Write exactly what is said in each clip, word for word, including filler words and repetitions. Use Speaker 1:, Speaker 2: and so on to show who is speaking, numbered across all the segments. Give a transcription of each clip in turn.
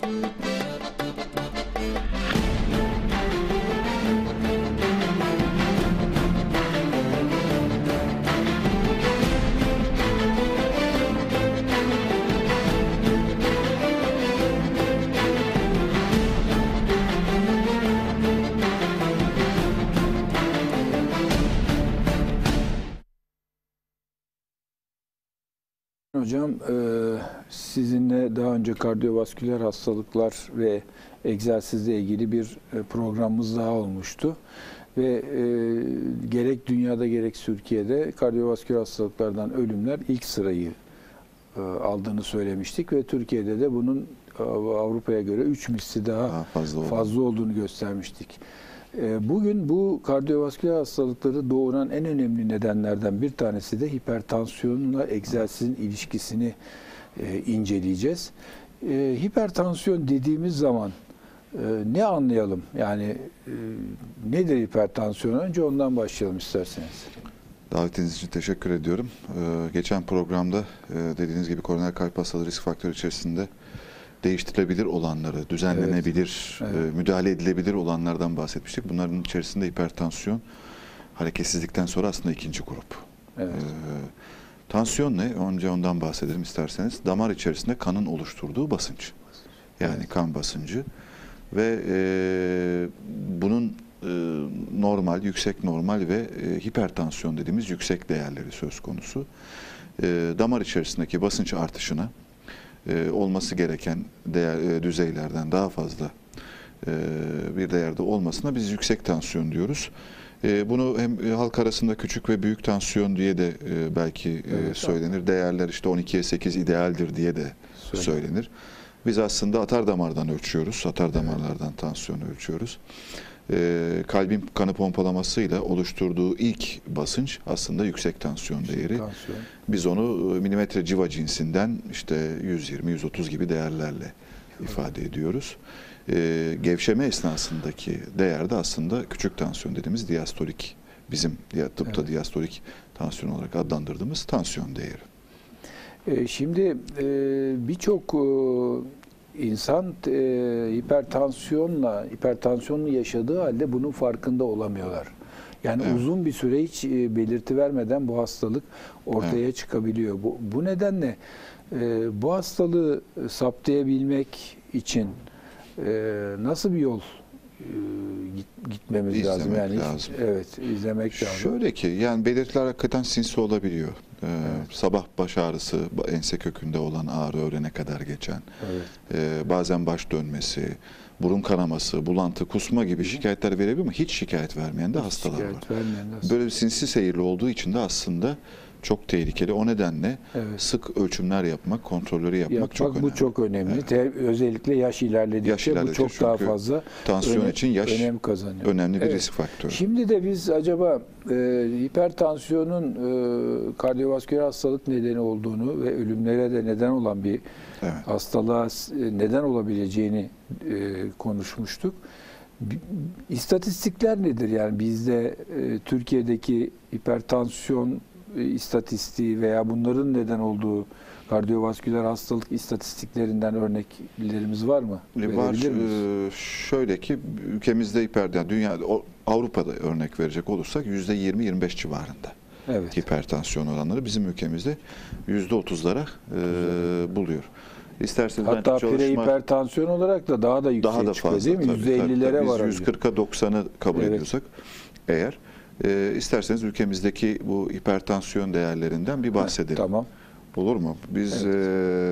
Speaker 1: Hocam, sizinle daha önce kardiyovasküler hastalıklar ve egzersizle ilgili bir programımız daha olmuştu. Ve gerek dünyada gerek Türkiye'de kardiyovasküler hastalıklardan ölümler ilk sırayı aldığını söylemiştik. Ve Türkiye'de de bunun Avrupa'ya göre üç misli daha, daha fazla, fazla olduğunu göstermiştik. Bugün bu kardiyovasküler hastalıkları doğuran en önemli nedenlerden bir tanesi de hipertansiyonla egzersizin ilişkisini e, inceleyeceğiz. E, hipertansiyon dediğimiz zaman e, ne anlayalım? Yani e, nedir hipertansiyon? Önce ondan başlayalım isterseniz.
Speaker 2: Davetiniz için teşekkür ediyorum. Ee, geçen programda e, dediğiniz gibi koroner kalp hastalığı risk faktörü içerisinde değiştirilebilir olanları, düzenlenebilir, evet, evet. E, müdahale edilebilir olanlardan bahsetmiştik. Bunların içerisinde hipertansiyon, hareketsizlikten sonra aslında ikinci grup. Evet. E, tansiyon ne? Önce ondan bahsedelim isterseniz. Damar içerisinde kanın oluşturduğu basınç. Yani evet, kan basıncı. Ve e, bunun e, normal, yüksek normal ve e, hipertansiyon dediğimiz yüksek değerleri söz konusu. E, damar içerisindeki basınç artışına Ee, olması gereken değer, e, düzeylerden daha fazla e, bir değerde olmasına biz yüksek tansiyon diyoruz. E, bunu hem halk arasında küçük ve büyük tansiyon diye de e, belki e, evet, söylenir. Değerler işte on ikiye sekiz idealdir diye de Söyle. söylenir. Biz aslında atar damardan ölçüyoruz. Atar damarlardan evet, tansiyonu ölçüyoruz. E, kalbin kanı pompalamasıyla oluşturduğu ilk basınç aslında yüksek tansiyon yüksek değeri. Tansiyon. Biz onu milimetre civa cinsinden işte yüz yirmi yüz otuz gibi değerlerle evet, ifade ediyoruz. E, gevşeme esnasındaki değer de aslında küçük tansiyon dediğimiz diastolik, bizim tıpta evet, diastolik tansiyon olarak adlandırdığımız tansiyon değeri.
Speaker 1: E, şimdi e, birçok e, İnsan e, hipertansiyonla, hipertansiyonlu yaşadığı halde bunun farkında olamıyorlar. Yani evet, uzun bir süre hiç e, belirti vermeden bu hastalık ortaya evet, çıkabiliyor. Bu, bu nedenle e, bu hastalığı saptayabilmek için e, nasıl bir yol e, git, gitmemiz
Speaker 2: İzlemek
Speaker 1: lazım? Yani
Speaker 2: lazım.
Speaker 1: Evet, izlemek lazım.
Speaker 2: Şöyle ki, yani belirtiler hakikaten sinsi olabiliyor. Ee, evet. Sabah baş ağrısı, ense kökünde olan ağrı öğlene kadar geçen, evet, ee, bazen baş dönmesi, burun kanaması, bulantı, kusma gibi şikayetler verebiliyor ama hiç şikayet vermeyen de hiç hastalar var. De Böyle bir sinsi seyirli olduğu için de aslında çok tehlikeli. O nedenle evet, sık ölçümler yapmak, kontrolleri yapmak, yapmak çok önemli.
Speaker 1: Bu çok önemli. Evet. Özellikle yaş ilerledikçe, yaş ilerledikçe bu çok daha fazla
Speaker 2: tansiyon önem, için yaş
Speaker 1: önem kazanıyor.
Speaker 2: Önemli bir
Speaker 1: evet,
Speaker 2: risk faktörü.
Speaker 1: Şimdi de biz acaba e, hipertansiyonun e, kardiyovasküler hastalık nedeni olduğunu ve ölümlere de neden olan bir evet, hastalığa neden olabileceğini e, konuşmuştuk. İstatistikler nedir? Yani bizde e, Türkiye'deki hipertansiyon istatistiği veya bunların neden olduğu kardiyovasküler hastalık istatistiklerinden örneklerimiz var mı?
Speaker 2: Var. Ee, şöyle ki ülkemizde hiper, yani dünyada, Avrupa'da örnek verecek olursak yüzde yirmi yirmi beş civarında evet, hipertansiyon oranları bizim ülkemizde yüzde otuzlara e, buluyor. İsterseniz
Speaker 1: hatta
Speaker 2: çalışma,
Speaker 1: pire hipertansiyon olarak da daha da yüksek
Speaker 2: daha da
Speaker 1: çıkıyor
Speaker 2: fazla,
Speaker 1: değil mi? yüzde ellilere var.
Speaker 2: Biz yüz kırka doksanı kabul
Speaker 1: evet,
Speaker 2: ediyorsak eğer, e, isterseniz ülkemizdeki bu hipertansiyon değerlerinden bir bahsedelim.
Speaker 1: Ha, tamam.
Speaker 2: Olur mu? Biz evet,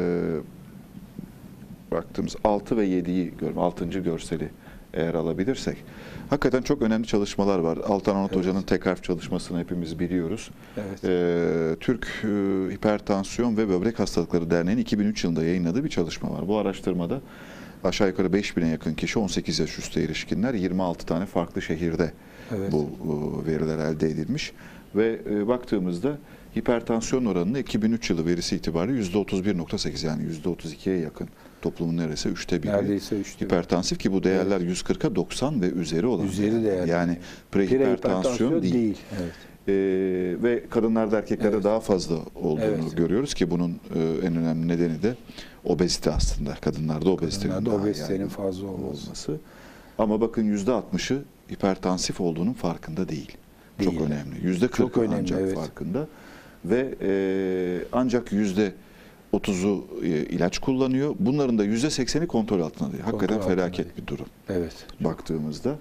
Speaker 2: e, baktığımız altı ve yediyi görüyorum. altıncı görseli eğer alabilirsek. Hakikaten çok önemli çalışmalar var. Altan Anot evet, Hoca'nın T K F çalışmasını hepimiz biliyoruz. Evet. E, Türk e, Hipertansiyon ve Böbrek Hastalıkları Derneği'nin iki bin üç yılında yayınladığı bir çalışma var. Bu araştırmada aşağı yukarı beş bine yakın kişi, on sekiz yaş üstü erişkinler, yirmi altı tane farklı şehirde evet, bu e, veriler elde edilmiş. Ve e, baktığımızda hipertansiyon oranını iki bin üç yılı verisi itibariyle yüzde otuz bir nokta sekiz, yani yüzde otuz ikiye yakın, toplumun neredeyse üçte biri neredeyse üçte hipertansif ki bu değerler evet, yüz kırka doksan ve üzeri olan
Speaker 1: üzeri değerler.
Speaker 2: Yani prehipertansiyon değil. değil.
Speaker 1: Evet.
Speaker 2: e, ve kadınlarda erkeklerde
Speaker 1: Evet.
Speaker 2: daha fazla olduğunu
Speaker 1: Evet.
Speaker 2: görüyoruz ki bunun e, en önemli nedeni de obezite aslında. Kadınlarda obezitenin
Speaker 1: Kadınlarda
Speaker 2: daha
Speaker 1: obezitenin
Speaker 2: yaygın
Speaker 1: fazla olması.
Speaker 2: olması. Ama bakın yüzde altmışı hipertansif olduğunun farkında değil. Çok
Speaker 1: Değil.
Speaker 2: önemli. Yüzde
Speaker 1: Çok
Speaker 2: kırkı
Speaker 1: önemli,
Speaker 2: ancak
Speaker 1: evet.
Speaker 2: farkında ve e, ancak yüzde otuzu e, ilaç kullanıyor. Bunların da yüzde sekseni kontrol altında değil. Hakikaten
Speaker 1: Kontrol altında
Speaker 2: felaket
Speaker 1: değil.
Speaker 2: bir durum
Speaker 1: Evet.
Speaker 2: baktığımızda.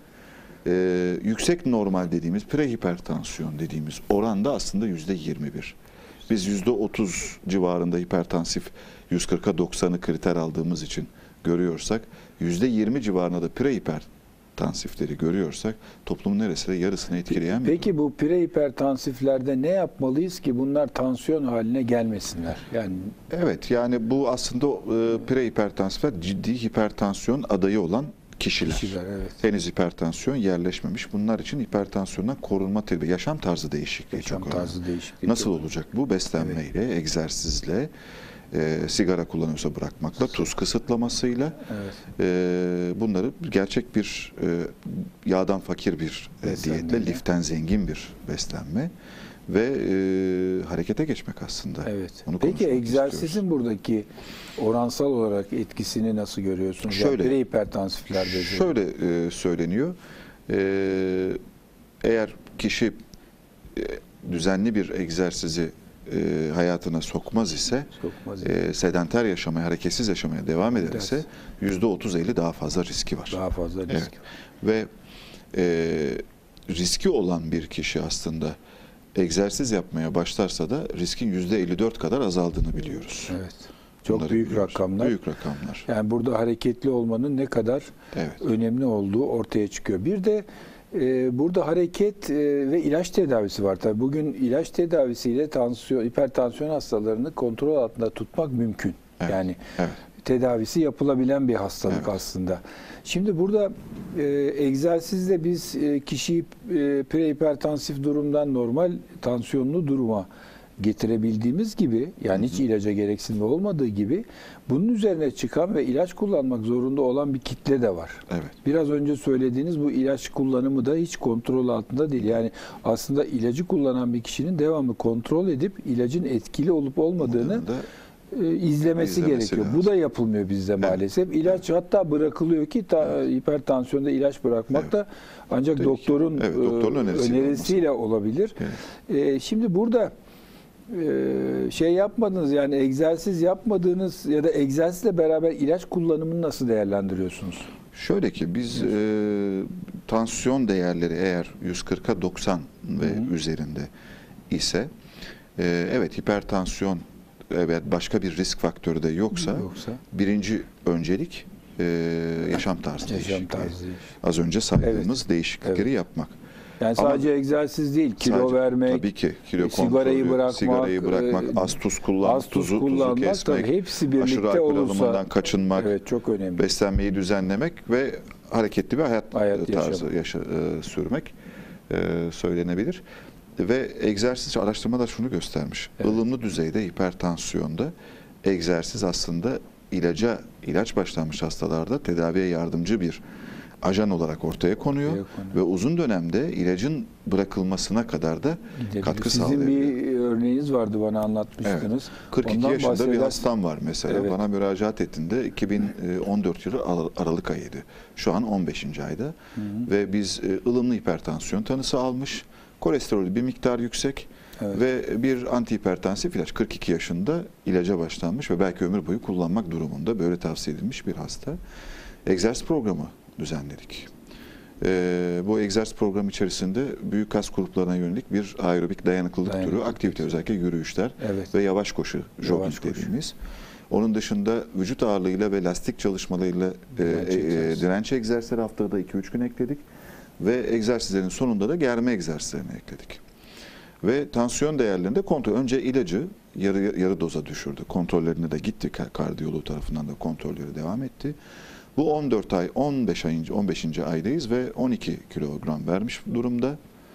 Speaker 2: E, yüksek normal dediğimiz prehipertansiyon dediğimiz oranda aslında yüzde yirmi bir. Biz yüzde otuz civarında hipertansif yüz kırka doksanı kriter aldığımız için görüyorsak yüzde yirmi civarında da prehipertansifleri görüyorsak toplumun neresinde yarısını etkileyen bir
Speaker 1: Peki
Speaker 2: durum.
Speaker 1: bu prehipertansiflerde ne yapmalıyız ki bunlar tansiyon haline gelmesinler? Yani
Speaker 2: Evet, yani bu aslında e, prehipertansifler ciddi hipertansiyon adayı olan kişiler.
Speaker 1: kişiler, evet.
Speaker 2: Henüz hipertansiyon yerleşmemiş. Bunlar için hipertansiyondan korunma tedbiri, yaşam tarzı değişikliği
Speaker 1: Yaşam
Speaker 2: çok önemli.
Speaker 1: tarzı değişikliği.
Speaker 2: Nasıl
Speaker 1: çok
Speaker 2: olacak bu? Beslenmeyle, egzersizle, e, sigara kullanıyorsa bırakmakla, tuz kısıtlamasıyla,
Speaker 1: Evet.
Speaker 2: e, bunları gerçek bir e, yağdan fakir bir e,
Speaker 1: Beslenmeyle.
Speaker 2: diyetle, liften zengin bir beslenme ve e, harekete geçmek aslında.
Speaker 1: Evet.
Speaker 2: Onu
Speaker 1: Peki
Speaker 2: konuşmak
Speaker 1: egzersizin
Speaker 2: istiyoruz.
Speaker 1: buradaki oransal olarak etkisini nasıl görüyorsunuz?
Speaker 2: Şöyle-
Speaker 1: Yani prehipertansiflerde.
Speaker 2: Şöyle e, söyleniyor. E, eğer kişi e, düzenli bir egzersizi e, hayatına sokmaz ise,
Speaker 1: Sokmaz.
Speaker 2: e, sedanter yaşamaya, hareketsiz yaşamaya devam ederse yüzde otuz elli daha fazla riski var.
Speaker 1: Daha fazla risk.
Speaker 2: Evet. Ve e, riski olan bir kişi aslında egzersiz yapmaya başlarsa da riskin yüzde elli dört kadar azaldığını biliyoruz.
Speaker 1: Evet. Çok
Speaker 2: Bunları
Speaker 1: büyük
Speaker 2: biliyoruz.
Speaker 1: rakamlar.
Speaker 2: Büyük rakamlar.
Speaker 1: Yani burada hareketli olmanın ne kadar
Speaker 2: Evet.
Speaker 1: önemli olduğu ortaya çıkıyor. Bir de e, burada hareket e, ve ilaç tedavisi var. Tabii bugün ilaç tedavisiyle tansiyon, hipertansiyon hastalarını kontrol altında tutmak mümkün.
Speaker 2: Evet.
Speaker 1: Yani
Speaker 2: Evet.
Speaker 1: tedavisi yapılabilen bir hastalık
Speaker 2: Evet.
Speaker 1: aslında. Şimdi burada e, egzersizle biz e, kişiyi e, prehipertansif durumdan normal tansiyonlu duruma getirebildiğimiz gibi, yani hiç ilaca gereksinimi olmadığı gibi, bunun üzerine çıkan ve ilaç kullanmak zorunda olan bir kitle de var.
Speaker 2: Evet.
Speaker 1: Biraz önce söylediğiniz bu ilaç kullanımı da hiç kontrol altında değil. Yani aslında ilacı kullanan bir kişinin devamlı kontrol edip ilacın etkili olup olmadığını
Speaker 2: da
Speaker 1: e, izlemesi,
Speaker 2: İzlemesi
Speaker 1: gerekiyor.
Speaker 2: lazım.
Speaker 1: Bu da yapılmıyor bizde maalesef. İlaç hatta bırakılıyor ki ta, hipertansiyonda ilaç bırakmak
Speaker 2: Evet.
Speaker 1: da ancak
Speaker 2: Tabii ki.
Speaker 1: doktorun,
Speaker 2: Evet, doktorun
Speaker 1: e,
Speaker 2: önerisiyle
Speaker 1: önerisiyle olabilir.
Speaker 2: Evet.
Speaker 1: E, şimdi burada e, şey yapmadınız, yani egzersiz yapmadığınız ya da egzersizle beraber ilaç kullanımını nasıl değerlendiriyorsunuz?
Speaker 2: Şöyle ki biz e, tansiyon değerleri eğer yüz kırka doksan ve
Speaker 1: Hı hı.
Speaker 2: üzerinde ise e, evet hipertansiyon, evet başka bir risk faktörü de yoksa,
Speaker 1: Yoksa
Speaker 2: birinci öncelik e, yaşam tarzı
Speaker 1: yaşam
Speaker 2: değişikliği.
Speaker 1: tarzı.
Speaker 2: Az önce saydığımız değişiklikleri
Speaker 1: Evet.
Speaker 2: yapmak.
Speaker 1: Yani
Speaker 2: Ama
Speaker 1: sadece egzersiz değil, kilo
Speaker 2: Sadece-
Speaker 1: vermek,
Speaker 2: tabii ki kilo
Speaker 1: e, sigarayı
Speaker 2: kontrolü,
Speaker 1: bırakmak,
Speaker 2: sigarayı bırakmak,
Speaker 1: e,
Speaker 2: az tuz kullanmak,
Speaker 1: az tuz
Speaker 2: tuzu, tuzu
Speaker 1: kullanmak,
Speaker 2: kesmek,
Speaker 1: tabii hepsi
Speaker 2: aşırı
Speaker 1: birlikte
Speaker 2: alkol
Speaker 1: olursa
Speaker 2: alımından kaçınmak,
Speaker 1: evet, çok önemli.
Speaker 2: beslenmeyi düzenlemek ve hareketli bir hayat,
Speaker 1: Hayat
Speaker 2: tarzı
Speaker 1: yaşam.
Speaker 2: yaşa, e, sürmek e, söylenebilir. Ve egzersiz araştırmalar şunu göstermiş.
Speaker 1: Evet.
Speaker 2: Ilımlı düzeyde hipertansiyonda egzersiz aslında ilaca ilaç başlanmış hastalarda tedaviye yardımcı bir ajan olarak ortaya konuyor
Speaker 1: Ortaya konuyor.
Speaker 2: ve uzun dönemde ilacın bırakılmasına kadar da
Speaker 1: Gidebilir.
Speaker 2: katkı
Speaker 1: Sizin
Speaker 2: sağlayabiliyor.
Speaker 1: bir örneğiniz vardı, bana anlatmıştınız.
Speaker 2: kırk iki
Speaker 1: Ondan
Speaker 2: yaşında bir
Speaker 1: bahseder-
Speaker 2: hastam var mesela.
Speaker 1: Evet.
Speaker 2: Bana müracaat ettiğinde iki bin on dört yılı Ar- Aralık ayıydı. Şu an on beşinci ayda.
Speaker 1: Hı hı.
Speaker 2: Ve biz e, ılımlı hipertansiyon tanısı almış. Kolesterolü bir miktar yüksek
Speaker 1: Evet.
Speaker 2: ve bir antihipertansif ilaç, kırk iki yaşında ilaca başlanmış ve belki ömür boyu kullanmak durumunda, böyle tavsiye edilmiş bir hasta. Egzersiz programı düzenledik. Ee, bu egzersiz programı içerisinde büyük kas gruplarına yönelik bir aerobik dayanıklılık türü
Speaker 1: Dayanıklılık.
Speaker 2: aktivite, özellikle yürüyüşler
Speaker 1: Evet.
Speaker 2: ve yavaş koşu, jogging
Speaker 1: koşu.
Speaker 2: dediğimiz. Onun dışında vücut ağırlığıyla ve lastik çalışmalarıyla e,
Speaker 1: Direnç
Speaker 2: e,
Speaker 1: egzersizi.
Speaker 2: direnç egzersizleri haftada iki üç gün ekledik. Ve egzersizlerin sonunda da germe egzersizlerini ekledik. Ve tansiyon değerlerini de kontrol. Önce ilacı yarı, yarı doza düşürdü. Kontrollerine de gitti. Kardiyoloğu tarafından da kontrolleri devam etti. Bu on dört ay, on beş ayıncı, on beşinci aydayız ve on iki kilogram vermiş durumda.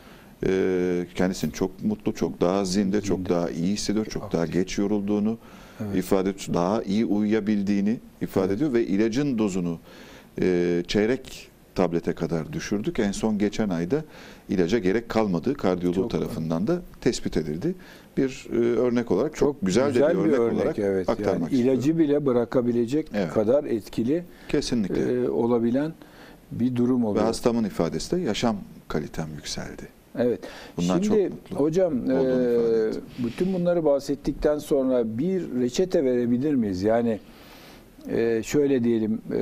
Speaker 2: Ee, kendisini çok mutlu, çok daha zinde, çok
Speaker 1: Zinde.
Speaker 2: daha iyi hissediyor, çok daha geç yorulduğunu
Speaker 1: Evet.
Speaker 2: ifade ediyor, daha iyi uyuyabildiğini ifade
Speaker 1: Evet.
Speaker 2: ediyor ve ilacın dozunu e, çeyrek tablete kadar düşürdük. En son geçen ayda ilaca gerek kalmadığı kardiyoloğu
Speaker 1: Çok
Speaker 2: tarafından da tespit edildi. Bir e, örnek olarak çok,
Speaker 1: Çok
Speaker 2: güzel,
Speaker 1: güzel
Speaker 2: de bir,
Speaker 1: bir
Speaker 2: örnek,
Speaker 1: örnek,
Speaker 2: olarak
Speaker 1: evet.
Speaker 2: aktarmak
Speaker 1: Yani ilacı
Speaker 2: istiyorum.
Speaker 1: bile bırakabilecek
Speaker 2: Evet.
Speaker 1: kadar etkili
Speaker 2: Kesinlikle.
Speaker 1: e, olabilen bir durum
Speaker 2: Ve
Speaker 1: oluyor.
Speaker 2: hastamın ifadesi de yaşam kalitem yükseldi.
Speaker 1: Evet.
Speaker 2: Bundan
Speaker 1: Şimdi
Speaker 2: çok mutlu
Speaker 1: hocam
Speaker 2: olduğunu
Speaker 1: e,
Speaker 2: ifade etti.
Speaker 1: bütün bunları bahsettikten sonra bir reçete verebilir miyiz? Yani e, şöyle diyelim, e,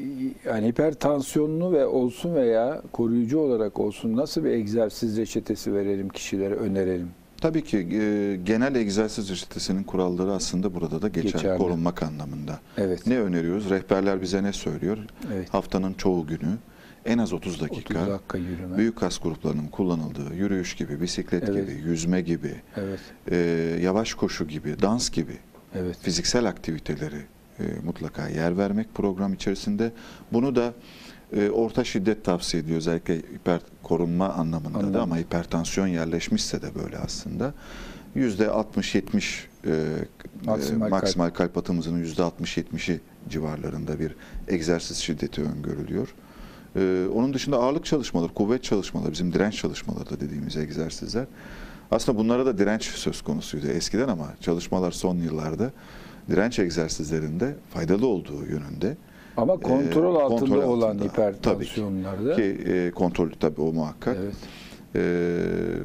Speaker 1: yani hipertansiyonlu ve olsun veya koruyucu olarak olsun nasıl bir egzersiz reçetesi verelim kişilere, önerelim?
Speaker 2: Tabii ki e, genel egzersiz reçetesinin kuralları aslında burada da geçer,
Speaker 1: Geçerli.
Speaker 2: korunmak anlamında.
Speaker 1: Evet.
Speaker 2: Ne öneriyoruz? Rehberler bize ne söylüyor?
Speaker 1: Evet.
Speaker 2: Haftanın çoğu günü en az otuz dakika,
Speaker 1: otuz dakika yürüme.
Speaker 2: büyük kas gruplarının kullanıldığı yürüyüş gibi, bisiklet
Speaker 1: Evet.
Speaker 2: gibi, yüzme gibi,
Speaker 1: Evet.
Speaker 2: e, yavaş koşu gibi, dans gibi
Speaker 1: Evet.
Speaker 2: fiziksel aktiviteleri e, mutlaka yer vermek program içerisinde. Bunu da e, orta şiddet tavsiye ediyor, özellikle hiper korunma anlamında
Speaker 1: Anladım.
Speaker 2: da, ama hipertansiyon yerleşmişse de böyle aslında. yüzde altmış yetmiş e,
Speaker 1: Maksimal
Speaker 2: e,
Speaker 1: kalp.
Speaker 2: maksimal kalp atımımızın yüzde altmış yetmişi civarlarında bir egzersiz şiddeti öngörülüyor. Ee, onun dışında ağırlık çalışmaları, kuvvet çalışmaları, bizim direnç çalışmaları da dediğimiz egzersizler. Aslında bunlara da direnç söz konusuydu eskiden, ama çalışmalar son yıllarda direnç egzersizlerinde faydalı olduğu yönünde.
Speaker 1: Ama kontrol
Speaker 2: Ee,
Speaker 1: altında
Speaker 2: kontrol
Speaker 1: olan
Speaker 2: altında,
Speaker 1: hipertansiyonlarda.
Speaker 2: Ki e, kontrol tabii o muhakkak.
Speaker 1: Evet.
Speaker 2: Ee,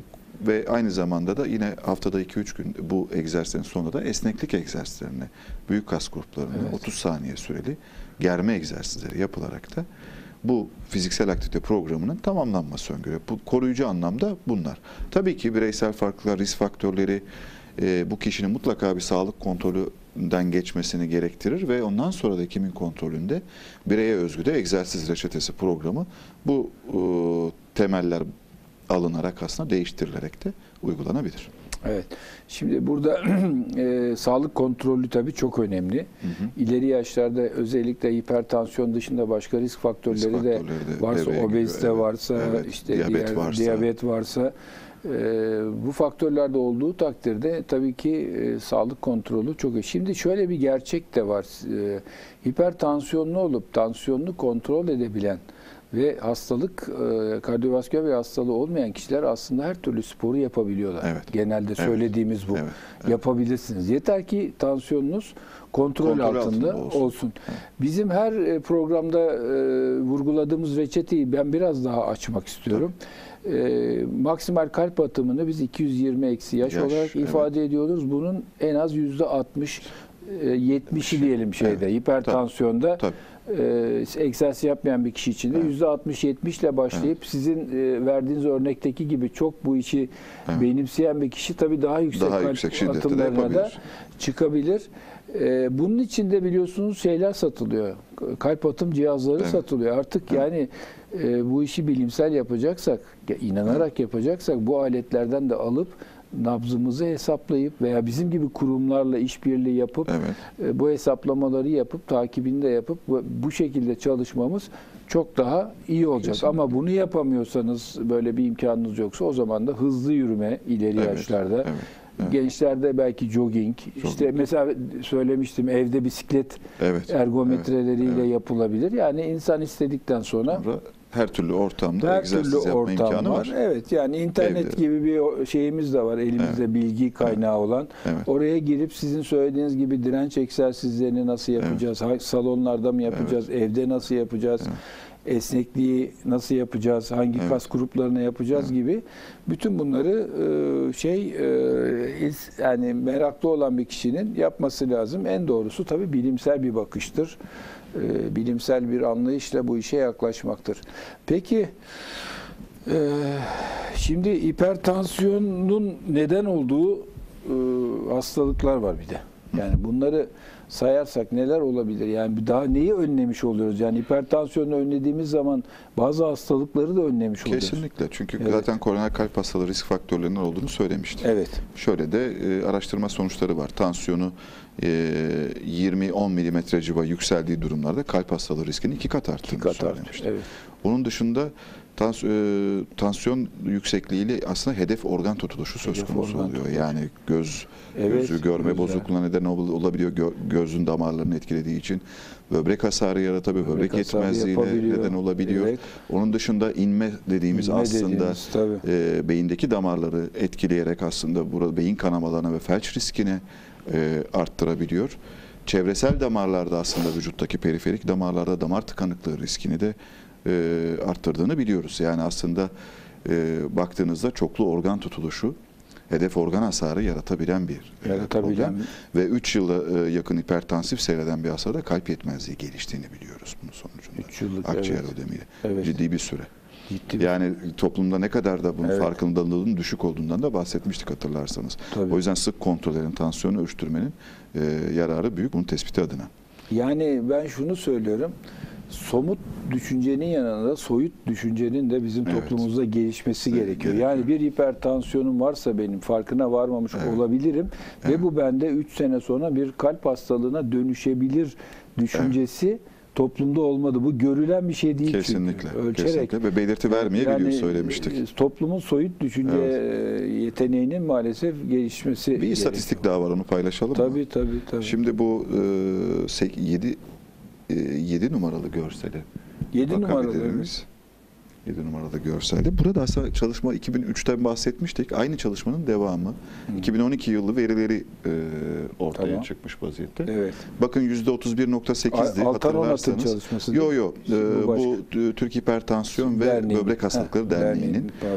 Speaker 2: ve aynı zamanda da yine haftada iki üç gün bu egzersizlerin sonunda da esneklik egzersizlerine, büyük kas gruplarına
Speaker 1: Evet.
Speaker 2: otuz saniye süreli germe egzersizleri yapılarak da bu fiziksel aktivite programının tamamlanması öngörüyor. Bu koruyucu anlamda bunlar. Tabii ki bireysel farklılıklar, risk faktörleri e, bu kişinin mutlaka bir sağlık kontrolünden geçmesini gerektirir ve ondan sonra da hekimin kontrolünde bireye özgü de egzersiz reçetesi programı bu e, temeller alınarak aslında değiştirilerek de uygulanabilir.
Speaker 1: Evet. Şimdi burada e, sağlık kontrolü tabii çok önemli. Hı hı. İleri yaşlarda özellikle hipertansiyon dışında başka risk faktörleri, risk faktörleri de, de varsa, obezite giriyor, varsa, evet. işte diyabet diğer, varsa, diyabet varsa e, bu faktörlerde olduğu takdirde tabii ki e, sağlık kontrolü çok önemli. Şimdi şöyle bir gerçek de var. E, hipertansiyonlu olup tansiyonunu kontrol edebilen ve hastalık, kardiyovasküler bir hastalığı olmayan kişiler aslında her türlü sporu yapabiliyorlar. Evet. Genelde söylediğimiz evet. bu. Evet. Evet. Yapabilirsiniz. Yeter ki tansiyonunuz kontrol, kontrol altında, altında olsun. olsun. Evet. Bizim her programda e, vurguladığımız reçeteyi ben biraz daha açmak istiyorum. E, maksimal kalp atımını biz iki yüz yirmi eksi yaş, yaş olarak evet. ifade ediyoruz. Bunun en az yüzde altmış yetmişi diyelim şeyde, evet. hipertansiyonda. Tabii. Ee, egzersiz yapmayan bir kişi için de evet. yüzde altmış yetmiş ile başlayıp evet. sizin e, verdiğiniz örnekteki gibi çok bu işi evet. benimseyen bir kişi tabii daha yüksek daha kalp yüksek atımlarına da çıkabilir. Ee, bunun için de biliyorsunuz şeyler satılıyor. Kalp atım cihazları evet. satılıyor. Artık evet. yani e, bu işi bilimsel yapacaksak, inanarak evet. yapacaksak bu aletlerden de alıp nabzımızı hesaplayıp veya bizim gibi kurumlarla işbirliği yapıp evet. bu hesaplamaları yapıp takibini de yapıp bu şekilde çalışmamız çok daha iyi olacak. Kesinlikle. Ama bunu yapamıyorsanız, böyle bir imkanınız yoksa o zaman da hızlı yürüme ileri evet. yaşlarda. Evet. Evet. Gençlerde belki jogging, jogging, işte mesela söylemiştim evde bisiklet evet. ergometreleriyle evet. Evet. yapılabilir. Yani insan istedikten sonra, sonra
Speaker 2: her türlü ortamda her egzersiz türlü yapma ortam imkanı var. var.
Speaker 1: Evet, yani internet Evde. gibi bir şeyimiz de var elimizde, evet. bilgi kaynağı evet. olan. Evet. Oraya girip sizin söylediğiniz gibi direnç egzersizlerini nasıl yapacağız? Evet. Salonlarda mı yapacağız? Evet. Evde nasıl yapacağız? Evet. Esnekliği nasıl yapacağız? Hangi evet. kas gruplarına yapacağız evet. gibi bütün bunları şey yani meraklı olan bir kişinin yapması lazım. En doğrusu tabii bilimsel bir bakıştır. Bilimsel bir anlayışla bu işe yaklaşmaktır. Peki şimdi hipertansiyonun neden olduğu hastalıklar var bir de. Yani bunları sayarsak neler olabilir? Yani daha neyi önlemiş oluyoruz? Yani hipertansiyonu önlediğimiz zaman bazı hastalıkları da önlemiş oluyoruz.
Speaker 2: Kesinlikle. Çünkü evet. zaten koroner kalp hastalığı risk faktörlerinin olduğunu söylemiştim.
Speaker 1: Evet.
Speaker 2: Şöyle de e, araştırma sonuçları var. Tansiyonu e, yirmi on milimetre civa yükseldiği durumlarda kalp hastalığı riskinin iki kat arttığını
Speaker 1: iki kat
Speaker 2: söylemiştim.
Speaker 1: Evet.
Speaker 2: Onun dışında Tans, e, tansiyon yüksekliğiyle aslında hedef organ tutuluşu söz
Speaker 1: Hedef
Speaker 2: konusu
Speaker 1: organ
Speaker 2: oluyor.
Speaker 1: tutuluşu.
Speaker 2: Yani göz
Speaker 1: Evet,
Speaker 2: gözü görme
Speaker 1: gözler.
Speaker 2: bozukluğuna neden ol- olabiliyor. Gö- gözün damarlarını etkilediği için böbrek hasarı yaratabiliyor. Böbrek,
Speaker 1: Böbrek hasarı
Speaker 2: yetmezliğine
Speaker 1: yapabiliyor.
Speaker 2: neden olabiliyor.
Speaker 1: Evet.
Speaker 2: Onun dışında inme dediğimiz
Speaker 1: İnme
Speaker 2: aslında
Speaker 1: dediğimiz, tabii.
Speaker 2: e, beyindeki damarları etkileyerek aslında burada beyin kanamalarına ve felç riskini e, arttırabiliyor. Çevresel damarlarda aslında vücuttaki periferik damarlarda damar tıkanıklığı riskini de e, arttırdığını biliyoruz. Yani aslında e, baktığınızda çoklu organ tutuluşu, hedef organ hasarı yaratabilen bir e,
Speaker 1: Yaratabilen
Speaker 2: problem. Ve üç yıla e, yakın hipertansif seyreden bir hasarda kalp yetmezliği geliştiğini biliyoruz bunun sonucunda.
Speaker 1: üç yıllık,
Speaker 2: Akciğer
Speaker 1: evet.
Speaker 2: ödemiyle.
Speaker 1: Evet.
Speaker 2: Ciddi bir süre.
Speaker 1: Ciddi bir-
Speaker 2: Yani toplumda ne kadar da bunun
Speaker 1: Evet.
Speaker 2: farkındalığının düşük olduğundan da bahsetmiştik hatırlarsanız.
Speaker 1: Tabii.
Speaker 2: O yüzden sık kontrollerin, tansiyonu ölçtürmenin e, yararı büyük bunun tespiti adına.
Speaker 1: Yani ben şunu söylüyorum. Somut düşüncenin yanında soyut düşüncenin de bizim
Speaker 2: Evet.
Speaker 1: toplumumuzda gelişmesi
Speaker 2: Evet,
Speaker 1: gerekiyor.
Speaker 2: gerekiyor.
Speaker 1: Yani bir hipertansiyonum varsa benim farkına varmamış
Speaker 2: Evet.
Speaker 1: olabilirim
Speaker 2: Evet.
Speaker 1: ve bu bende üç sene sonra bir kalp hastalığına dönüşebilir düşüncesi toplumda olmadı. Bu görülen bir şey değil
Speaker 2: Kesinlikle.
Speaker 1: çünkü. Ölçerek.
Speaker 2: Kesinlikle. Ve belirti vermeyebiliyor,
Speaker 1: Yani,
Speaker 2: söylemiştik.
Speaker 1: e, Toplumun soyut düşünce
Speaker 2: Evet.
Speaker 1: e, yeteneğinin maalesef gelişmesi
Speaker 2: Bir istatistik
Speaker 1: gerekiyor.
Speaker 2: daha var, onu paylaşalım mı?
Speaker 1: Tabii tabii tabii.
Speaker 2: Şimdi bu yedi yedi numaralı görseli
Speaker 1: yedi numaralı
Speaker 2: bakabiliriz. yedi numaralı görselde. Burada aslında çalışma iki bin üçten bahsetmiştik. Aynı çalışmanın devamı.
Speaker 1: Hı.
Speaker 2: iki bin on iki yılı verileri e, ortaya
Speaker 1: Tamam.
Speaker 2: çıkmış vaziyette.
Speaker 1: Evet.
Speaker 2: Bakın yüzde otuz bir nokta sekizdi
Speaker 1: Altan Onat'ın
Speaker 2: hatırlarsanız.
Speaker 1: çalışması.
Speaker 2: Yo yo e,
Speaker 1: Bu başka.
Speaker 2: bu e, Türk Hipertansiyon ve
Speaker 1: Derneği.
Speaker 2: Böbrek Hastalıkları
Speaker 1: Heh,
Speaker 2: Derneği'nin
Speaker 1: pardon.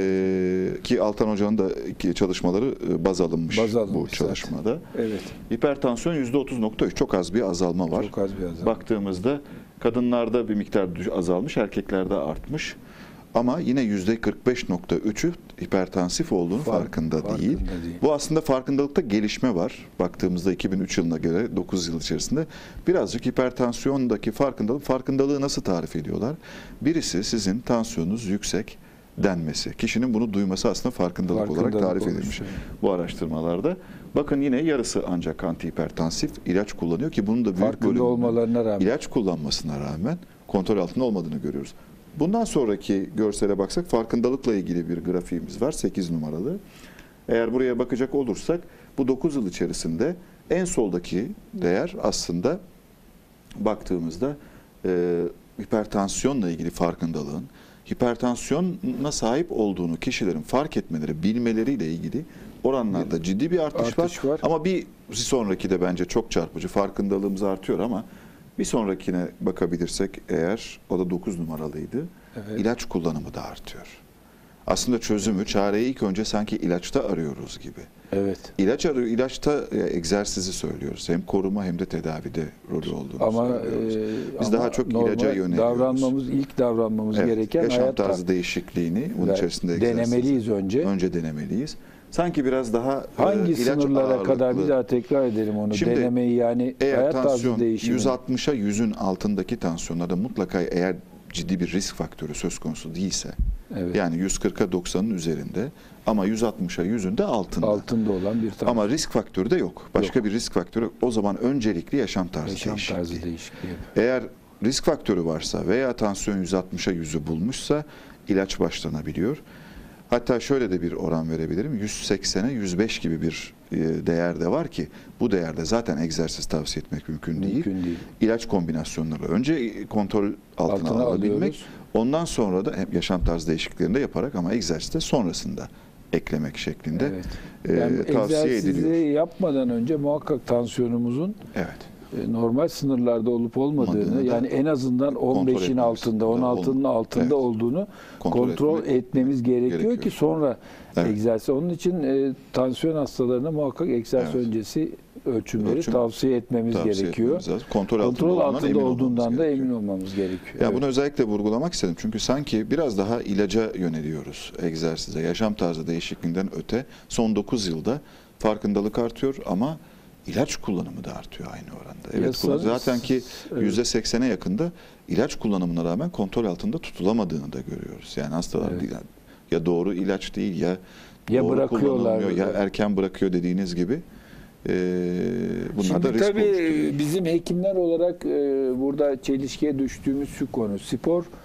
Speaker 2: e, ki Altan Hoca'nın da ki çalışmaları e, baz alınmış,
Speaker 1: Baz alınmış
Speaker 2: bu çalışmada.
Speaker 1: Evet.
Speaker 2: Hipertansiyon yüzde otuz nokta üç, çok az bir azalma var.
Speaker 1: Çok az bir azalma.
Speaker 2: Baktığımızda kadınlarda bir miktar düş- azalmış, erkeklerde artmış. Ama yine yüzde kırk beş nokta üçü hipertansif olduğunu
Speaker 1: Fark-
Speaker 2: farkında,
Speaker 1: farkında
Speaker 2: değil.
Speaker 1: değil.
Speaker 2: Bu aslında farkındalıkta gelişme var. Baktığımızda iki bin üç yılına göre dokuz yıl içerisinde birazcık hipertansiyondaki farkındalık, farkındalığı nasıl tarif ediyorlar? Birisi sizin tansiyonunuz yüksek denmesi. Kişinin bunu duyması aslında farkındalık, olarak
Speaker 1: Farkındalık
Speaker 2: tarif
Speaker 1: olmuş,
Speaker 2: edilmiş
Speaker 1: evet.
Speaker 2: bu araştırmalarda. Bakın yine yarısı ancak antihipertansif ilaç kullanıyor ki bunun da büyük
Speaker 1: Farkında
Speaker 2: bölümünün
Speaker 1: olmalarına rağmen.
Speaker 2: ilaç kullanmasına rağmen kontrol altında olmadığını görüyoruz. Bundan sonraki görsele baksak farkındalıkla ilgili bir grafiğimiz var, sekiz numaralı. Eğer buraya bakacak olursak bu dokuz yıl içerisinde en soldaki değer aslında baktığımızda e, hipertansiyonla ilgili farkındalığın, hipertansiyona sahip olduğunu kişilerin fark etmeleri, bilmeleriyle ilgili oranlarda ciddi bir artış,
Speaker 1: Artış
Speaker 2: var.
Speaker 1: var.
Speaker 2: Ama bir sonraki de bence çok çarpıcı. Farkındalığımız artıyor ama bir sonrakine bakabilirsek eğer, o da dokuz numaralıydı.
Speaker 1: Evet.
Speaker 2: İlaç kullanımı da artıyor. Aslında çözümü, çareyi ilk önce sanki ilaçta arıyoruz gibi.
Speaker 1: Evet.
Speaker 2: İlaç arıyor, ilaçta e, egzersizi söylüyoruz. Hem koruma hem de tedavide rolü olduğunu
Speaker 1: Ama
Speaker 2: söylüyoruz.
Speaker 1: e,
Speaker 2: Biz
Speaker 1: ama
Speaker 2: daha çok
Speaker 1: normal
Speaker 2: ilaca yöneliyoruz.
Speaker 1: davranmamız, ilk davranmamız
Speaker 2: Evet,
Speaker 1: gereken
Speaker 2: yaşam
Speaker 1: hayat
Speaker 2: tarzı değişikliğini bunun
Speaker 1: Ve
Speaker 2: içerisinde egzersiz.
Speaker 1: denemeliyiz önce.
Speaker 2: Önce denemeliyiz. Sanki biraz daha
Speaker 1: Hangi
Speaker 2: e, ilaç
Speaker 1: sınırlara
Speaker 2: ağırlıklı.
Speaker 1: kadar bir daha tekrar edelim onu.
Speaker 2: Şimdi,
Speaker 1: Denemeyi yani
Speaker 2: Eğer
Speaker 1: hayat tarzı
Speaker 2: tansiyon
Speaker 1: değişimi.
Speaker 2: yüz altmışa yüzün altındaki tansiyonlarda mutlaka eğer ciddi bir risk faktörü söz konusu değilse,
Speaker 1: Evet.
Speaker 2: yani yüz kırka doksanın üzerinde ama yüz altmışa yüzün de altında.
Speaker 1: altında olan bir tansiyon.
Speaker 2: Ama risk faktörü de yok. Başka bir risk faktörü yok. O zaman öncelikli yaşam tarzı
Speaker 1: Yaşam
Speaker 2: değişikliği.
Speaker 1: tarzı değişikliği.
Speaker 2: Eğer risk faktörü varsa veya tansiyon yüz altmışa yüzü bulmuşsa ilaç başlanabiliyor. Hatta şöyle de bir oran verebilirim. yüz seksene yüz beş gibi bir e, değer de var ki bu değerde zaten egzersiz tavsiye etmek mümkün değil.
Speaker 1: Mümkün değil.
Speaker 2: İlaç kombinasyonları önce kontrol altına,
Speaker 1: Altına
Speaker 2: alabilmek,
Speaker 1: alıyoruz.
Speaker 2: ondan sonra da hem yaşam tarzı değişikliklerini de yaparak ama egzersiz de sonrasında eklemek şeklinde
Speaker 1: Evet.
Speaker 2: e,
Speaker 1: Yani
Speaker 2: tavsiye
Speaker 1: egzersizi
Speaker 2: ediliyor.
Speaker 1: yapmadan önce muhakkak tansiyonumuzun
Speaker 2: Evet.
Speaker 1: e, normal sınırlarda olup olmadığını,
Speaker 2: Olmadığını da
Speaker 1: yani en azından on
Speaker 2: kontrol
Speaker 1: beşin
Speaker 2: etmemiz,
Speaker 1: altında, on altının
Speaker 2: ol-
Speaker 1: altında
Speaker 2: evet.
Speaker 1: olduğunu
Speaker 2: Kontrol
Speaker 1: kontrol,
Speaker 2: etmek-
Speaker 1: etmemiz gerekiyor,
Speaker 2: gerekiyor.
Speaker 1: ki sonra
Speaker 2: Evet.
Speaker 1: egzersiz. Onun için e, tansiyon hastalarına muhakkak egzersiz
Speaker 2: Evet.
Speaker 1: öncesi ölçümleri
Speaker 2: Ölçüm
Speaker 1: tavsiye etmemiz
Speaker 2: Tavsiye
Speaker 1: gerekiyor.
Speaker 2: etmemiz lazım. Kontrol,
Speaker 1: Kontrol
Speaker 2: altında,
Speaker 1: altında
Speaker 2: olduğundan,
Speaker 1: olduğundan
Speaker 2: emin
Speaker 1: da
Speaker 2: olmamız
Speaker 1: emin
Speaker 2: gerekiyor.
Speaker 1: olmamız gerekiyor.
Speaker 2: Ya
Speaker 1: Evet.
Speaker 2: bunu özellikle vurgulamak istedim. Çünkü sanki biraz daha ilaca yöneliyoruz egzersize. Yaşam tarzı değişikliğinden öte son dokuz yılda farkındalık artıyor ama ilaç kullanımı da artıyor aynı oranda. Evet,
Speaker 1: Yasa-
Speaker 2: kullan- zaten ki
Speaker 1: evet.
Speaker 2: yüzde seksene yakında ilaç kullanımına rağmen kontrol altında tutulamadığını da görüyoruz. Yani hastalar
Speaker 1: Evet.
Speaker 2: değil- ya doğru ilaç değil ya
Speaker 1: Ya
Speaker 2: doğru
Speaker 1: bırakıyorlar
Speaker 2: kullanılmıyor, ya
Speaker 1: ya-
Speaker 2: erken bırakıyor dediğiniz gibi. Ee, bunlar da
Speaker 1: Şimdi
Speaker 2: risk
Speaker 1: tabii
Speaker 2: oluşturuyor.
Speaker 1: bizim hekimler olarak e, burada çelişkiye düştüğümüz şu konu. Spor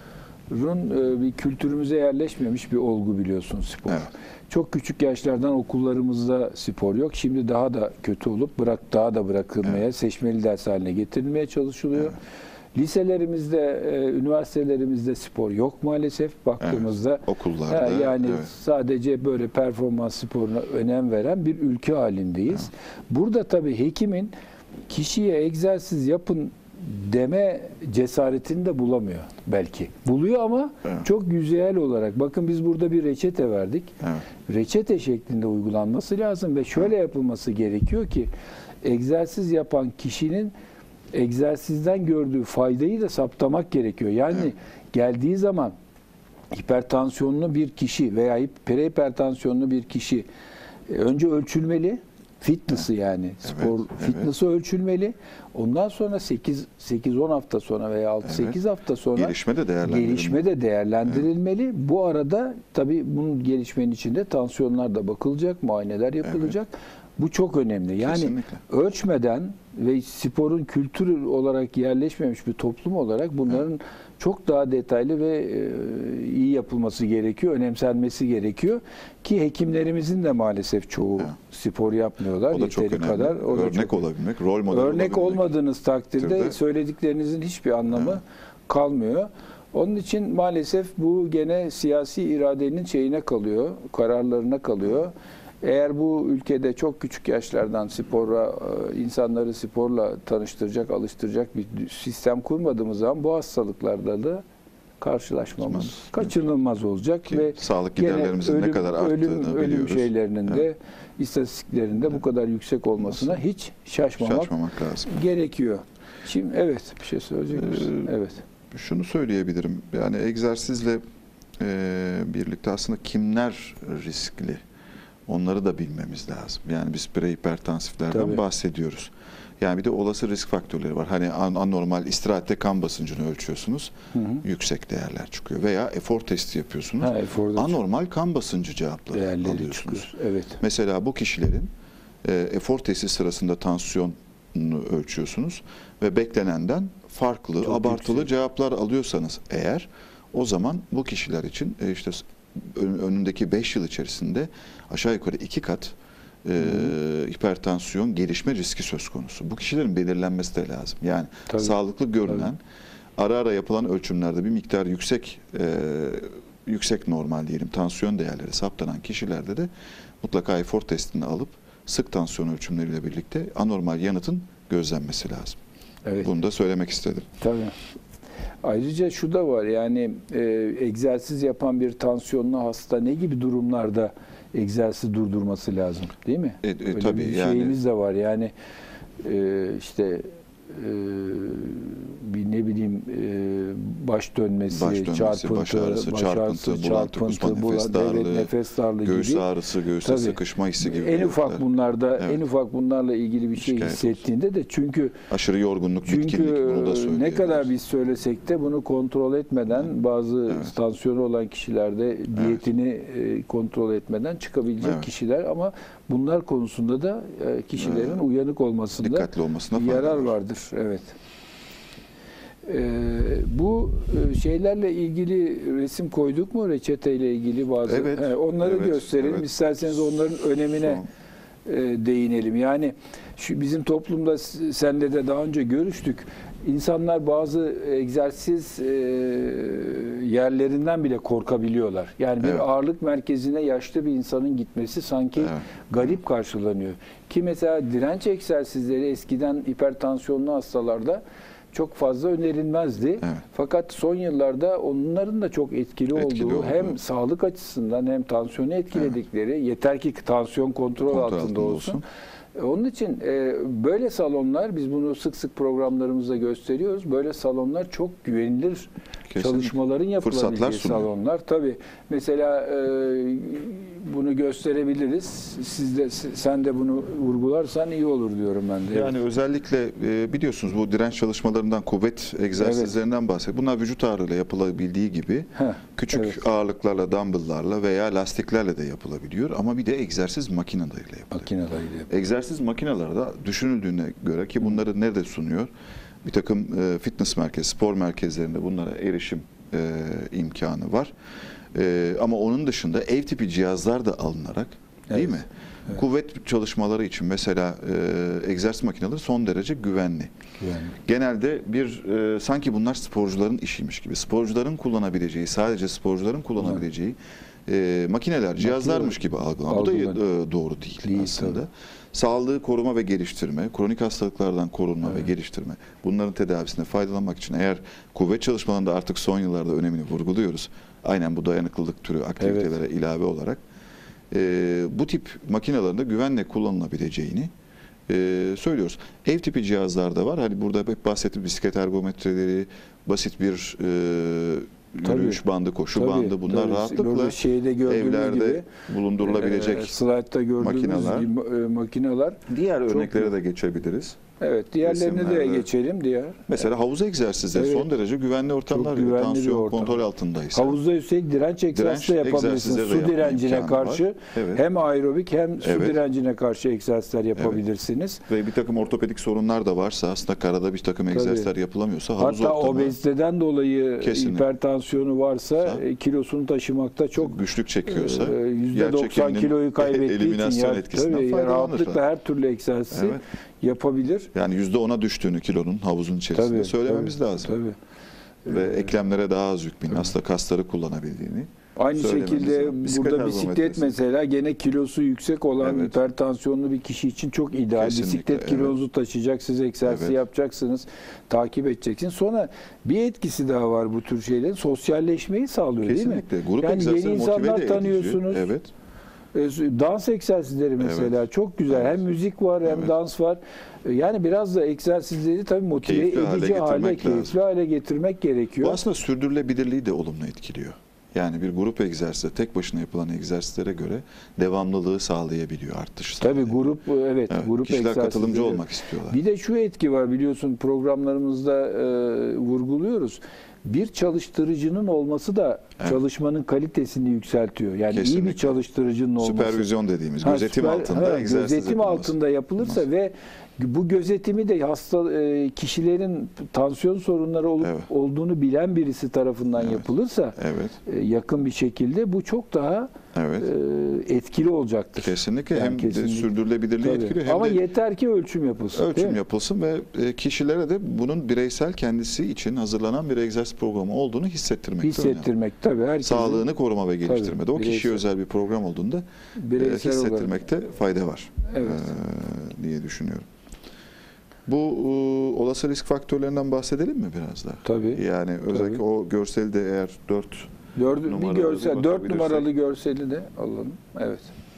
Speaker 1: e, bir kültürümüze yerleşmemiş bir olgu biliyorsun spor.
Speaker 2: Evet.
Speaker 1: Çok küçük yaşlardan okullarımızda spor yok. Şimdi daha da kötü olup bırak daha da bırakılmaya, evet. seçmeli ders haline getirilmeye çalışılıyor. Evet. Liselerimizde, e, üniversitelerimizde spor yok maalesef baktığımızda. Evet.
Speaker 2: Okullarda.
Speaker 1: E, yani
Speaker 2: evet.
Speaker 1: sadece böyle performans sporuna önem veren bir ülke halindeyiz. Evet. Burada tabii hekimin kişiye egzersiz yapın deme cesaretini de bulamıyor belki. Buluyor ama evet. çok yüzeyel olarak. Bakın biz burada bir reçete verdik. Evet. Reçete şeklinde uygulanması lazım ve şöyle yapılması gerekiyor ki egzersiz yapan kişinin egzersizden gördüğü faydayı da saptamak gerekiyor. Yani evet. geldiği zaman hipertansiyonlu bir kişi veya prehipertansiyonlu bir kişi önce ölçülmeli. Fitness'ı yani spor evet, fitness'ı evet. ölçülmeli. Ondan sonra sekiz on hafta sonra veya altı sekiz evet. hafta sonra
Speaker 2: gelişme de değerlendirilmeli.
Speaker 1: Gelişme de değerlendirilmeli. Evet. Bu arada tabii bunun gelişmenin içinde tansiyonlar da bakılacak, muayeneler yapılacak. Evet. Bu çok önemli. Yani kesinlikle. Ölçmeden ve sporun kültür olarak yerleşmemiş bir toplum olarak bunların evet. çok daha detaylı ve iyi yapılması gerekiyor, önemsenmesi gerekiyor ki hekimlerimizin de maalesef çoğu evet. spor yapmıyorlar.
Speaker 2: O da çok önemli.
Speaker 1: Kadar. O
Speaker 2: Örnek
Speaker 1: da çok
Speaker 2: olabilmek, rol model
Speaker 1: Örnek
Speaker 2: olabilmek.
Speaker 1: olmadığınız takdirde Türde. söylediklerinizin hiçbir anlamı evet. kalmıyor. Onun için maalesef bu gene siyasi iradenin şeyine kalıyor, kararlarına kalıyor. Eğer bu ülkede çok küçük yaşlardan spora, insanları sporla tanıştıracak, alıştıracak bir sistem kurmadığımız zaman bu hastalıklarla da karşılaşmamız kaçınılmaz olacak
Speaker 2: ki,
Speaker 1: ve
Speaker 2: sağlık giderlerimizin ne kadar arttığını
Speaker 1: ölüm,
Speaker 2: biliyoruz.
Speaker 1: Ölüm şeylerinin
Speaker 2: evet.
Speaker 1: de istatistiklerinde evet. bu kadar yüksek olmasına hiç şaşmamak,
Speaker 2: şaşmamak lazım.
Speaker 1: gerekiyor. Şimdi evet bir şey söyleyecek misin?
Speaker 2: Ee,
Speaker 1: evet.
Speaker 2: Şunu söyleyebilirim. Yani egzersizle e, birlikte aslında kimler riskli? Onları da bilmemiz lazım. Yani biz prehipertansiflerden Tabii. bahsediyoruz. Yani bir de olası risk faktörleri var. Hani anormal istirahatte kan basıncını ölçüyorsunuz. Hı hı. Yüksek değerler çıkıyor. Veya efor testi yapıyorsunuz. Ha, anormal kan basıncı cevapları değerleri alıyorsunuz. Çıkıyor. Evet. Mesela bu kişilerin e, efor testi sırasında tansiyonunu ölçüyorsunuz ve beklenenden farklı, Çok abartılı yüksek. cevaplar alıyorsanız eğer o zaman bu kişiler için e, işte önündeki beş yıl içerisinde aşağı yukarı iki kat e, hipertansiyon gelişme riski söz konusu. Bu kişilerin belirlenmesi de lazım. Yani Tabii. sağlıklı görünen, Tabii. ara ara yapılan ölçümlerde bir miktar yüksek e, yüksek normal diyelim tansiyon değerleri saptanan kişilerde de mutlaka efor testini alıp sık tansiyon ölçümleriyle birlikte anormal yanıtın gözlenmesi lazım. Evet. Bunu da söylemek istedim.
Speaker 1: Tabii. Ayrıca şu da var yani e, egzersiz yapan bir tansiyonlu hasta ne gibi durumlarda egzersiz durdurması lazım değil mi?
Speaker 2: E, e,
Speaker 1: Öyle
Speaker 2: tabii
Speaker 1: bir
Speaker 2: yani.
Speaker 1: şeyimiz de var yani e, işte e, bir ne bileyim e, baş dönmesi,
Speaker 2: baş dönmesi,
Speaker 1: çarpıntı,
Speaker 2: baş ağrısı,
Speaker 1: baş
Speaker 2: çarpıntı,
Speaker 1: ağrısı,
Speaker 2: bulantı, kusma, nefes darlığı,
Speaker 1: evet, nefes darlığı
Speaker 2: göğüs
Speaker 1: gibi.
Speaker 2: ağrısı, göğüste Tabii. sıkışma hissi gibi.
Speaker 1: En ufak bunlarda, evet. en ufak bunlarla ilgili bir şey Şikayet hissettiğinde olsun. de çünkü
Speaker 2: aşırı yorgunluk,
Speaker 1: çünkü
Speaker 2: bitkinlik bunu da söyleyebiliriz.
Speaker 1: Ne kadar biz söylesek de bunu kontrol etmeden evet. bazı evet. tansiyonu olan kişilerde diyetini evet. kontrol etmeden çıkabilecek evet. kişiler ama bunlar konusunda da kişilerin evet. uyanık olmasında
Speaker 2: dikkatli olmasına
Speaker 1: yarar var. vardır. Evet. Ee, bu şeylerle ilgili resim koyduk mu? Reçeteyle ilgili bazı.
Speaker 2: Evet,
Speaker 1: He, onları
Speaker 2: evet,
Speaker 1: gösterelim. Evet. İsterseniz onların önemine Son. e, değinelim. Yani şu bizim toplumda senle de daha önce görüştük. İnsanlar bazı egzersiz e, yerlerinden bile korkabiliyorlar. Yani bir evet. ağırlık merkezine yaşlı bir insanın gitmesi sanki evet. garip karşılanıyor. Ki mesela direnç egzersizleri eskiden hipertansiyonlu hastalarda çok fazla önerilmezdi. Evet. Fakat son yıllarda onların da çok etkili, etkili olduğu oldu. hem sağlık açısından hem tansiyonu etkiledikleri evet. yeter ki tansiyon kontrol, kontrol altında, altında olsun. olsun. Onun için e, böyle salonlar, biz bunu sık sık programlarımızda gösteriyoruz. Böyle salonlar çok güvenilir Kesinlikle. çalışmaların yapılabildiği salonlar. Tabii mesela e, bunu gösterebiliriz. Siz de sen de bunu vurgularsan iyi olur diyorum ben de.
Speaker 2: Yani evet. özellikle e, biliyorsunuz bu direnç çalışmalarından, kuvvet egzersizlerinden evet. bahsediyoruz. Bunlar vücut ağırlığıyla yapılabildiği gibi Heh, küçük evet. ağırlıklarla, dumbbell'larla veya lastiklerle de yapılabiliyor. Ama bir de egzersiz makineleriyle yapılıyor.
Speaker 1: Makineleriyle yapılıyor.
Speaker 2: Egzersiz makinelerde düşünüldüğüne göre ki bunları nerede sunuyor? Bir takım e, fitness merkezi, spor merkezlerinde bunlara erişim e, imkanı var. E, ama onun dışında ev tipi cihazlar da alınarak, değil
Speaker 1: Evet.
Speaker 2: mi?
Speaker 1: Evet.
Speaker 2: Kuvvet çalışmaları için mesela e, egzersiz makineleri son derece güvenli.
Speaker 1: Güvenli.
Speaker 2: Genelde bir e, sanki bunlar sporcuların işiymiş gibi. Sporcuların kullanabileceği, sadece sporcuların kullanabileceği e, makineler, cihazlarmış gibi algılanıyor. Bu da e, doğru değil,
Speaker 1: Değil
Speaker 2: aslında.
Speaker 1: tabii.
Speaker 2: Sağlığı koruma ve geliştirme, kronik hastalıklardan korunma
Speaker 1: Evet.
Speaker 2: ve geliştirme, bunların tedavisine faydalanmak için eğer kuvvet çalışmalarında artık son yıllarda önemini vurguluyoruz. Aynen bu dayanıklılık türü aktivitelere
Speaker 1: Evet.
Speaker 2: ilave olarak e, bu tip makinelerin de güvenle kullanılabileceğini e, söylüyoruz. Ev tipi cihazlar da var. Hani burada hep bahsettiğim bisiklet ergometreleri, basit bir e, yürüyüş
Speaker 1: Tabii.
Speaker 2: bandı, koşu
Speaker 1: Tabii,
Speaker 2: bandı, bunlar
Speaker 1: tabii.
Speaker 2: rahatlıkla
Speaker 1: Böyle şeyde gördüğünüz
Speaker 2: evlerde
Speaker 1: gibi,
Speaker 2: bulundurulabilecek
Speaker 1: e, slaytta gördüğümüz
Speaker 2: makineler.
Speaker 1: gibi, e, makineler.
Speaker 2: Diğer
Speaker 1: Çok
Speaker 2: örneklere
Speaker 1: iyi.
Speaker 2: de geçebiliriz.
Speaker 1: Evet, diğerlerine de
Speaker 2: Resimlerde.
Speaker 1: geçelim diğer.
Speaker 2: Mesela havuz egzersizleri
Speaker 1: Evet.
Speaker 2: son derece güvenli ortamlar.
Speaker 1: Çok güvenli bir
Speaker 2: Tansiyon
Speaker 1: ortam.
Speaker 2: kontrol altındaysa.
Speaker 1: Havuzda üstelik direnç egzersizi de
Speaker 2: Direnç
Speaker 1: yapabilirsiniz.
Speaker 2: egzersizleri de
Speaker 1: Su
Speaker 2: yapma
Speaker 1: direncine
Speaker 2: imkanı var.
Speaker 1: karşı
Speaker 2: Evet.
Speaker 1: hem aerobik hem su
Speaker 2: Evet.
Speaker 1: direncine karşı egzersizler yapabilirsiniz.
Speaker 2: Ve bir takım ortopedik sorunlar da varsa, aslında karada bir takım egzersizler yapılamıyorsa havuz
Speaker 1: Hatta
Speaker 2: ortamı
Speaker 1: obeziteden dolayı
Speaker 2: Kesinlikle.
Speaker 1: hipertansiyonu varsa
Speaker 2: Sa-
Speaker 1: e, kilosunu taşımakta çok
Speaker 2: güçlük çekiyorsa
Speaker 1: e, yüzde
Speaker 2: yer
Speaker 1: doksan
Speaker 2: çekiminin
Speaker 1: kiloyu kaybettiği için
Speaker 2: eliminasyon
Speaker 1: ya,
Speaker 2: etkisinden
Speaker 1: tabii,
Speaker 2: faydalanır.
Speaker 1: rahatlıkla her türlü egzersizi
Speaker 2: Evet.
Speaker 1: yapabilir.
Speaker 2: Yani yüzde ona düştüğünü kilonun havuzun içerisinde
Speaker 1: Tabii,
Speaker 2: söylememiz
Speaker 1: tabii,
Speaker 2: lazım.
Speaker 1: Tabii.
Speaker 2: Ve
Speaker 1: Ee,
Speaker 2: eklemlere daha az yük binin, aslında kasları kullanabildiğini.
Speaker 1: Aynı
Speaker 2: söylememiz
Speaker 1: şekilde
Speaker 2: lazım. Bisiklet
Speaker 1: burada bisiklet
Speaker 2: ergometresi.
Speaker 1: mesela gene kilosu yüksek olan
Speaker 2: Evet.
Speaker 1: hipertansiyonlu bir kişi için çok ideal.
Speaker 2: Kesinlikle,
Speaker 1: Bisiklet
Speaker 2: evet.
Speaker 1: kilonuzu taşıyacak, siz egzersiz
Speaker 2: Evet.
Speaker 1: yapacaksınız, takip edeceksiniz. Sonra bir etkisi daha var bu tür şeylerin. Sosyalleşmeyi sağlıyor, değil mi?
Speaker 2: Kesinlikle. Grup
Speaker 1: Yani
Speaker 2: egzersizleri
Speaker 1: yeni
Speaker 2: motive de
Speaker 1: insanlar
Speaker 2: edici.
Speaker 1: tanıyorsunuz.
Speaker 2: Evet.
Speaker 1: E, Dans egzersizleri mesela
Speaker 2: Evet.
Speaker 1: çok güzel.
Speaker 2: Evet.
Speaker 1: Hem müzik var hem
Speaker 2: Evet.
Speaker 1: dans var. E, Yani biraz da egzersizleri tabii motive
Speaker 2: Keyifli hale
Speaker 1: edici hale,
Speaker 2: getirmek
Speaker 1: keyifli
Speaker 2: lazım.
Speaker 1: hale getirmek gerekiyor.
Speaker 2: Bu aslında sürdürülebilirliği de olumlu etkiliyor. Yani bir grup egzersizi, tek başına yapılan egzersizlere göre devamlılığı sağlayabiliyor, artış
Speaker 1: Tabii
Speaker 2: sağlayabiliyor.
Speaker 1: grup evet,
Speaker 2: Evet,
Speaker 1: grup
Speaker 2: kişiler
Speaker 1: egzersizleri.
Speaker 2: katılımcı olmak istiyorlar.
Speaker 1: Bir de şu etki var, biliyorsun programlarımızda e, vurguluyoruz. Bir çalıştırıcının olması da
Speaker 2: Evet.
Speaker 1: çalışmanın kalitesini yükseltiyor. Yani iyi
Speaker 2: Kesinlikle.
Speaker 1: bir çalıştırıcının olması.
Speaker 2: Süpervizyon dediğimiz,
Speaker 1: Ha,
Speaker 2: gözetim
Speaker 1: süper-
Speaker 2: altında
Speaker 1: ha,
Speaker 2: egzersiz
Speaker 1: gözetim
Speaker 2: yapılması.
Speaker 1: altında yapılırsa
Speaker 2: Yapılması.
Speaker 1: ve bu gözetimi de hasta e, kişilerin tansiyon sorunları olup
Speaker 2: Evet.
Speaker 1: olduğunu bilen birisi tarafından
Speaker 2: Evet.
Speaker 1: yapılırsa
Speaker 2: Evet,
Speaker 1: e, yakın bir şekilde bu çok daha
Speaker 2: evet.
Speaker 1: e, etkili olacaktır.
Speaker 2: Kesinlikle
Speaker 1: Yani
Speaker 2: hem de
Speaker 1: kesinlikle.
Speaker 2: sürdürülebilirliği
Speaker 1: Tabii.
Speaker 2: etkiliyor hem
Speaker 1: Ama
Speaker 2: de
Speaker 1: yeter ki ölçüm yapılsın. değil
Speaker 2: ölçüm
Speaker 1: mi?
Speaker 2: yapılsın ve e, kişilere de bunun bireysel kendisi için hazırlanan bir egzersiz programı olduğunu hissettirmek de önemli.
Speaker 1: Hissettirmek tabii. Herkesin
Speaker 2: Sağlığını koruma ve geliştirmede o kişiye
Speaker 1: bireysel.
Speaker 2: özel bir program olduğunda e,
Speaker 1: bireysel olarak.
Speaker 2: hissettirmekte fayda var
Speaker 1: Evet.
Speaker 2: e, diye düşünüyorum. Bu e, olası risk faktörlerinden bahsedelim mi biraz daha?
Speaker 1: Tabii.
Speaker 2: Yani özellikle
Speaker 1: Tabii.
Speaker 2: o görseli de eğer dört
Speaker 1: Dördü, bir
Speaker 2: numaralı
Speaker 1: görsel,
Speaker 2: bir
Speaker 1: dört
Speaker 2: bakabilirsek.
Speaker 1: numaralı görseli de alalım. Evet.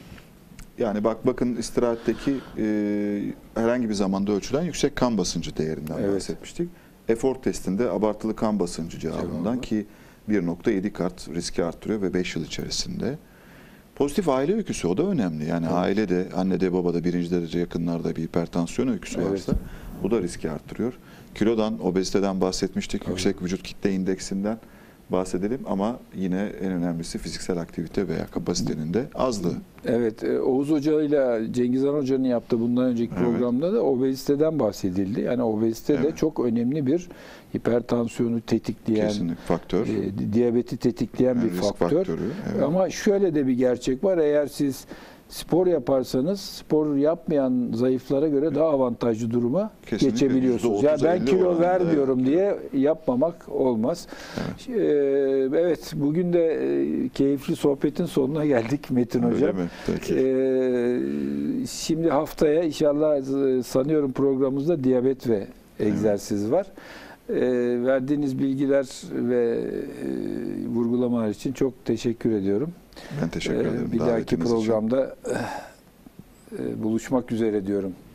Speaker 2: yani bak bakın istirahatteki e, herhangi bir zamanda ölçülen yüksek kan basıncı değerinden
Speaker 1: Evet.
Speaker 2: bahsetmiştik. Efor testinde abartılı kan basıncı cevabından
Speaker 1: Cevabı.
Speaker 2: ki bir nokta yedi kat riski arttırıyor ve beş yıl içerisinde. Pozitif aile öyküsü, o da önemli. Yani
Speaker 1: Evet.
Speaker 2: ailede, annede, babada birinci derece yakınlarda bir hipertansiyon öyküsü
Speaker 1: Evet.
Speaker 2: varsa bu da riski arttırıyor. Kilodan, obeziteden bahsetmiştik.
Speaker 1: Tabii.
Speaker 2: Yüksek vücut kitle indeksinden bahsedelim ama yine en önemlisi fiziksel aktivite veya kapasitenin de azlığı.
Speaker 1: Evet, e, Oğuz Hoca ile Cengiz Han Hoca'nın yaptığı bundan önceki
Speaker 2: Evet.
Speaker 1: programda da obeziteden bahsedildi. Yani obezite de
Speaker 2: Evet.
Speaker 1: çok önemli bir hipertansiyonu tetikleyen,
Speaker 2: Kesinlikle faktör.
Speaker 1: e, di- diyabeti tetikleyen
Speaker 2: Yani
Speaker 1: bir
Speaker 2: risk
Speaker 1: faktör.
Speaker 2: faktörü, evet.
Speaker 1: Ama şöyle de bir gerçek var. Eğer siz spor yaparsanız spor yapmayan zayıflara göre daha avantajlı duruma
Speaker 2: Kesinlikle.
Speaker 1: geçebiliyorsunuz.
Speaker 2: yüzde
Speaker 1: Ya
Speaker 2: otuz
Speaker 1: ben
Speaker 2: elli
Speaker 1: kilo
Speaker 2: oranında,
Speaker 1: vermiyorum
Speaker 2: evet.
Speaker 1: diye yapmamak olmaz.
Speaker 2: Evet.
Speaker 1: Ee, Evet, bugün de e, keyifli sohbetin sonuna geldik Metin
Speaker 2: Öyle
Speaker 1: Hocam.
Speaker 2: mi? Peki.
Speaker 1: Ee, Şimdi haftaya inşallah e, sanıyorum programımızda diyabet ve egzersiz var. Ee, Verdiğiniz bilgiler ve e, vurgulamalar için çok teşekkür ediyorum.
Speaker 2: Ben teşekkür
Speaker 1: Ee,
Speaker 2: ederim.
Speaker 1: Bir dahaki
Speaker 2: davetiniz için.
Speaker 1: programda e, buluşmak üzere diyorum.